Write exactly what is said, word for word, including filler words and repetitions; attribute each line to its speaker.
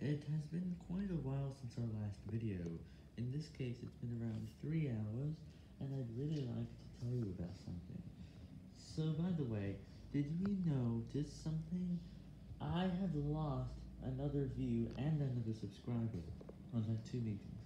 Speaker 1: It has been quite a while since our last video. In this case, it's been around three hours, and I'd really like to tell you about something. So, by the way, did you notice something? I have lost another view and another subscriber on that two meetings.